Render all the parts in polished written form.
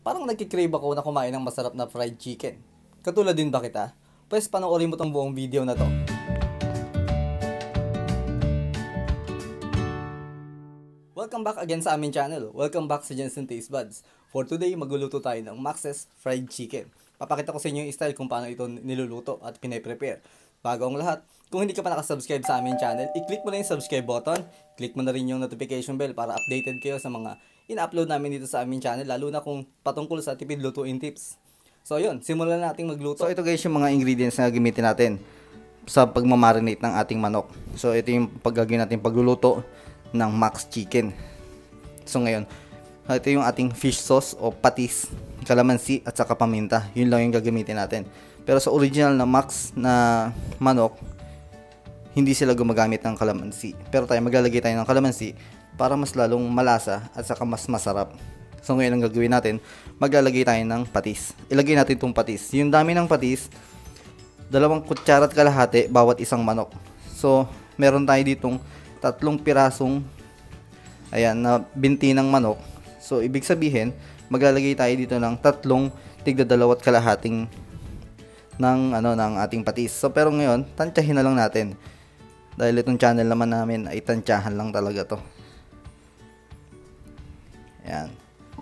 Parang nagkikrave ako na kumain ng masarap na fried chicken. Katulad din ba kita? Pwes panoorin mo tong buong video na to. Welcome back again sa aming channel. Welcome back sa Jensen Taste Buds. For today, magluluto tayo ng Max's Fried Chicken. Papakita ko sa inyo yung style kung paano ito niluluto at pinaprepare. Bago ang lahat, kung hindi ka pa nakasubscribe sa aming channel, i-click mo na yung subscribe button, click mo na rin yung notification bell para updated kayo sa mga in-upload namin dito sa aming channel, lalo na kung patungkol sa tipid lutuin tips. So yun, simulan nating magluto. So ito guys yung mga ingredients na gamitin natin sa pagmamarinate ng ating manok. So ito yung paggagawin natin pagluluto ng Max Chicken. So ngayon, ito yung ating fish sauce o patis, kalamansi at saka paminta. Yun lang yung gagamitin natin. Pero sa original na Max na manok, hindi sila gumagamit ng kalamansi. Pero tayo maglalagay tayo ng kalamansi para mas lalong malasa at saka mas masarap. So ngayon ang gagawin natin, maglalagay tayo ng patis. Ilagay natin itong patis. Yung dami ng patis, 2 kutsara at kalahati bawat isang manok. So meron tayo ditong 3 pirasong na binti ng manok. So ibig sabihin, maglalagay tayo dito ng 3 tigda 2 at kalahating ng ating patis. So pero ngayon, tantyahin na lang natin. Dahil itong channel naman namin ay tantyahan lang talaga to. Ayan.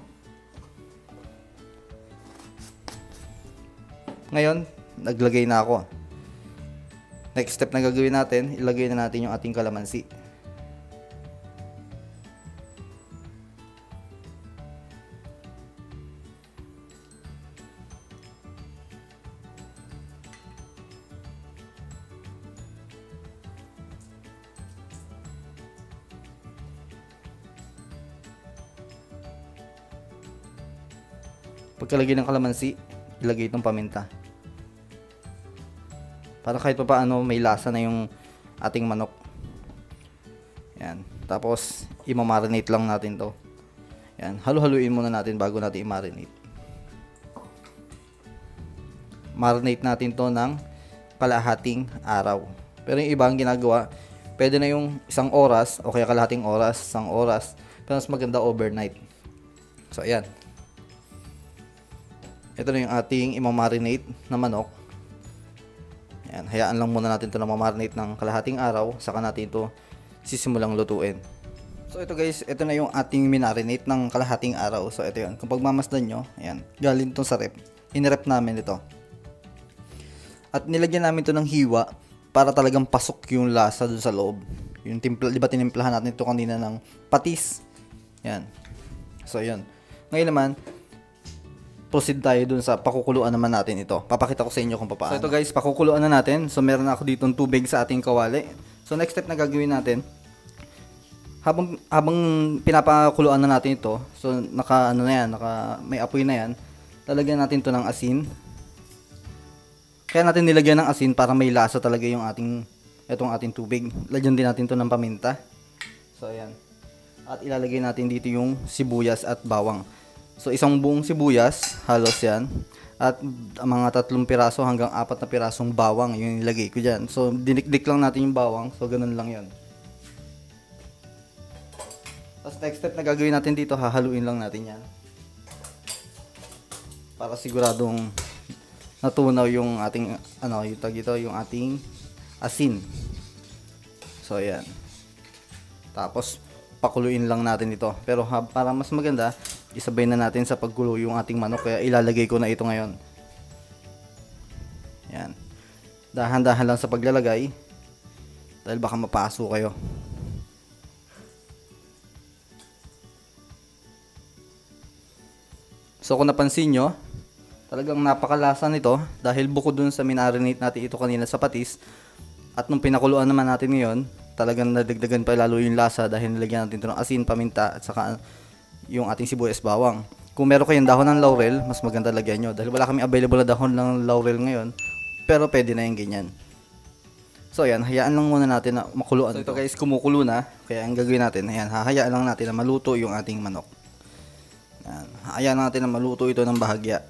Ngayon, naglagay na ako. Next step na gagawin natin, ilagay na natin yung ating kalamansi. Pagkalagay ng kalamansi, ilagay itong paminta. Para kahit pa paano may lasa na yung ating manok. Yan. Tapos, i-marinate lang natin to. Yan. Halu-haluin muna natin bago natin i-marinate. Marinate natin to ng kalahating araw. Pero yung iba ang ginagawa, pwede na yung 1 oras o kaya kalahating oras, 1 oras. Pero mas maganda overnight. So, ayan. Ito na yung ating i-marinate na manok. Ayan, hayaan lang muna natin ito na ma-marinate ng kalahating araw, saka natin ito sisimulang lutuin. So ito guys, ito na yung ating minarinate ng kalahating araw. So ito yun, kung pagmamasdan nyo, ayan, galing ito sa rep. In-rep namin ito. At nilagyan namin ito ng hiwa para talagang pasok yung lasa dun sa loob. Yung timpla, di ba tinimplahan natin ito kanina ng patis? Ayan. So yun. Ngayon naman, proceed tayo dun sa pakukuluan naman natin ito. Papakita ko sa inyo kung paano. So ito guys, pakukuluan na natin. So meron na ako ditong tubig sa ating kawali. So next step na gagawin natin, habang pinapakuluan na natin ito, so may apoy na yan, lalagyan natin ito ng asin. Kaya natin nilagyan ng asin para may lasa talaga yung itong ating tubig. Lagyan din natin ito ng paminta. So ayan. At ilalagay natin dito yung sibuyas at bawang. So isang buong sibuyas, halos yan. At mga 3 piraso hanggang 4 na pirasong bawang yung nilagay ko dyan. So dinikdik lang natin yung bawang. So ganun lang yan. Tapos next step na gagawin natin dito, hahaluin lang natin yan. Para siguradong natunaw yung ating, yung ating asin. So ayan. Tapos pakuluin lang natin ito. Pero para mas maganda, isabay na natin sa pagkulo yung ating manok, kaya ilalagay ko na ito ngayon. Yan. Dahan-dahan lang sa paglalagay dahil baka mapaso kayo. So kung napansin nyo, talagang napakalasa nito dahil bukod dun sa minarinate natin ito kanina sa patis, at nung pinakuluan naman natin ngayon, talagang nadagdagan pa lalo yung lasa dahil nilagyan natin ito ng asin, paminta at saka yung ating sibuyas bawang. Kung meron kayong dahon ng laurel, mas maganda lagyan nyo. Dahil wala kami available na dahon ng laurel ngayon, pero pwede na yung ganyan. So ayan, hayaan lang muna natin na makuluan. So ito guys, kumukulo na. Kaya ang gagawin natin, ayan, hahayaan lang natin na maluto yung ating manok. Ayan, hayaan natin na maluto ito ng bahagya.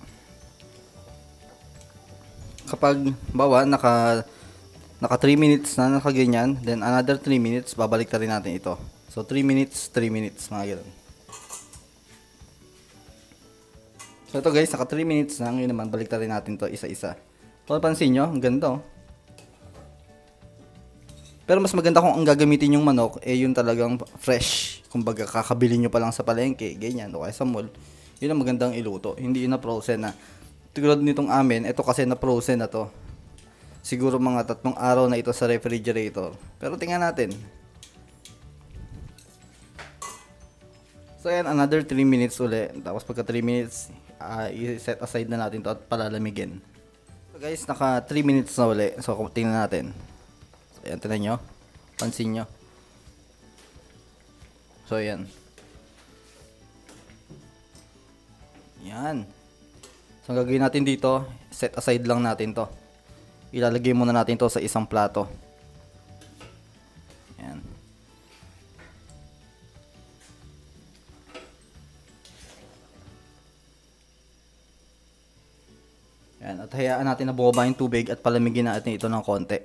Kapag bawa, naka 3 minutes na nakaganyan, then another 3 minutes, babalik na rin natin ito. So 3 minutes, 3 minutes, mga ganun. So ito guys, naka 3 minutes na. Ngayon naman, baliktarin natin to isa-isa. Kung pansin nyo, ang ganda oh. Pero mas maganda kung ang gagamitin yung manok, yung talagang fresh. Kumbaga, kakabili nyo pa lang sa palengke, ganyan, o kaya sa mall. Yun ang magandang iluto. Hindi yun na frozen na. Tulad nitong amin, ito kasi na frozen na to. Siguro mga 3 araw na ito sa refrigerator. Pero tingnan natin. So yan, another 3 minutes uli. Tapos pagka 3 minutes, i-set aside na natin to at palalamigin. So guys, naka 3 minutes na uli. So tingnan natin. So yan, tingnan nyo. Pansin nyo. So yan. Yan. So ang gagawin natin dito, set aside lang natin to. Ilalagay muna natin to sa isang plato. Yan. Yan, at hayaan natin na bumaba yung tubig at palamigin natin ito ng konti.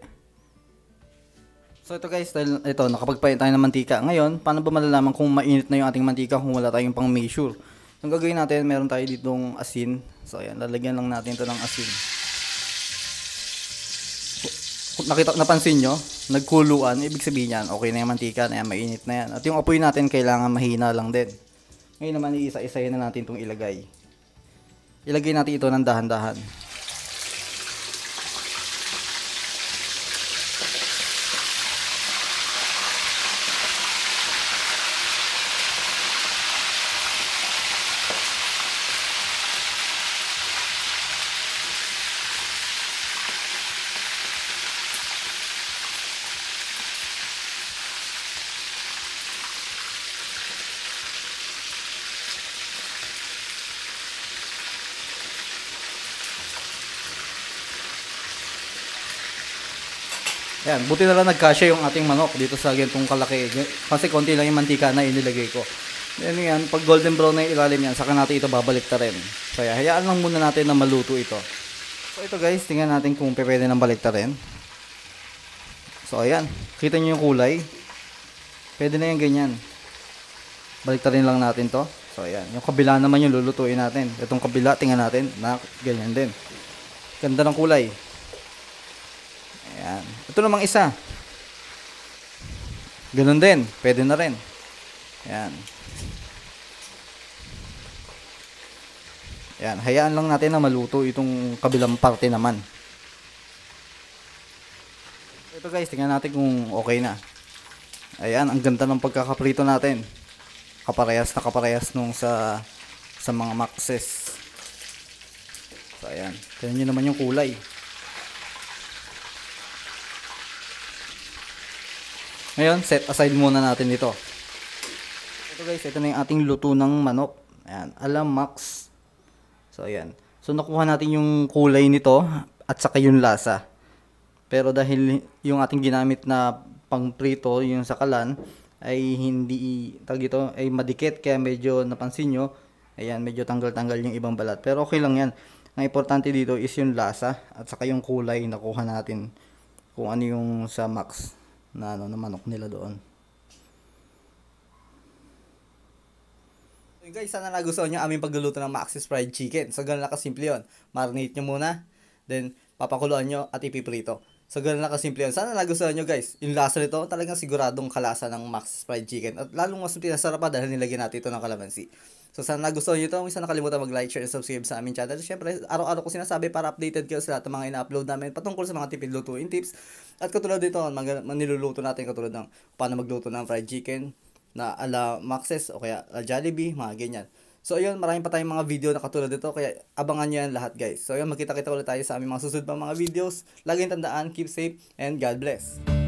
So ito guys, dahil ito, nakapagpalit tayo ng mantika. Ngayon, paano ba malalaman kung mainit na yung ating mantika kung wala tayong pang measure? So ang gagawin natin, meron tayo ditong asin. So ayan, lalagyan lang natin ito ng asin. Kung napansin nyo, nagkuluan, ibig sabihin yan, okay na yung mantika na yan, mainit na yan. At yung apoy natin, kailangan mahina lang din. Ngayon naman, iisa-isahin na natin itong ilagay. Ilagay natin ito ng dahan-dahan. Ayan, buti na lang nagkasya yung ating manok dito sa ganitong kalaki. Kasi konti lang yung mantika na inilagay ko. Then yan, pag golden brown na yung ilalim yan, saka natin ito babalik ta rin. Kaya hayaan lang muna natin na maluto ito. So ito guys, tingnan natin kung pwede nang balik ta rin. So ayan, kita nyo yung kulay. Pwede na yung ganyan. Balik ta rin lang natin to. So ayan, yung kabila naman yung lulutuin natin. Itong kabila, tingnan natin na ganyan din. Ganda ng kulay. Ayan. Ito namang isa. Ganun din. Pwede na rin. Ayan. Ayan. Hayaan lang natin na maluto itong kabilang parte naman. Ito guys, tingnan natin kung okay na. Ayan. Ang ganda ng pagkakaprito natin. Kaparehas na kaparehas nung sa mga Maxes. So ayan. Tingnan nyo naman yung kulay. Ngayon, set aside muna natin ito. Ito guys, ito na yung ating luto ng manok. Ayan, Alam Max. So ayan. So nakuha natin yung kulay nito at saka yung lasa. Pero dahil yung ating ginamit na pangprito, yung sa kalan, ay hindi, ito, ay madikit. Kaya medyo napansin nyo, ayan, medyo tanggal-tanggal yung ibang balat. Pero okay lang yan. Ang importante dito is yung lasa at saka yung kulay nakuha natin kung ano yung sa Max na manok nila doon. So guys, sana nagustuhan nyo aming pagluluto ng Max's Fried Chicken. So ganun lang kasimple yun. Marinate nyo muna, then papakuluan nyo at ipiprito. So ganun lang kasimple yun. Sana nagustuhan nyo guys. Yung lasa nito, talagang siguradong kalasa ng Max's Fried Chicken. At lalong mas pinasarap pa dahil nilagyan natin ito ng kalamansi. So sana nagustuhan nyo ito. Huwag sana nakalimutan mag-like, share, and subscribe sa aming channel. Siyempre, araw-araw ko sinasabi para updated kayo sa lahat ng mga ina-upload namin patungkol sa mga tipid lutuin tips. At katulad dito, niluluto natin katulad ng paano magluto ng fried chicken na ala Maxes o kaya Jollibee, mga ganyan. So ayun, maraming pa tayong mga video na katulad dito, kaya abangan nyo yan lahat guys. So ayun, magkita-kita ulit tayo sa aming mga susunod pa mga videos. Laging tandaan, keep safe, and God bless.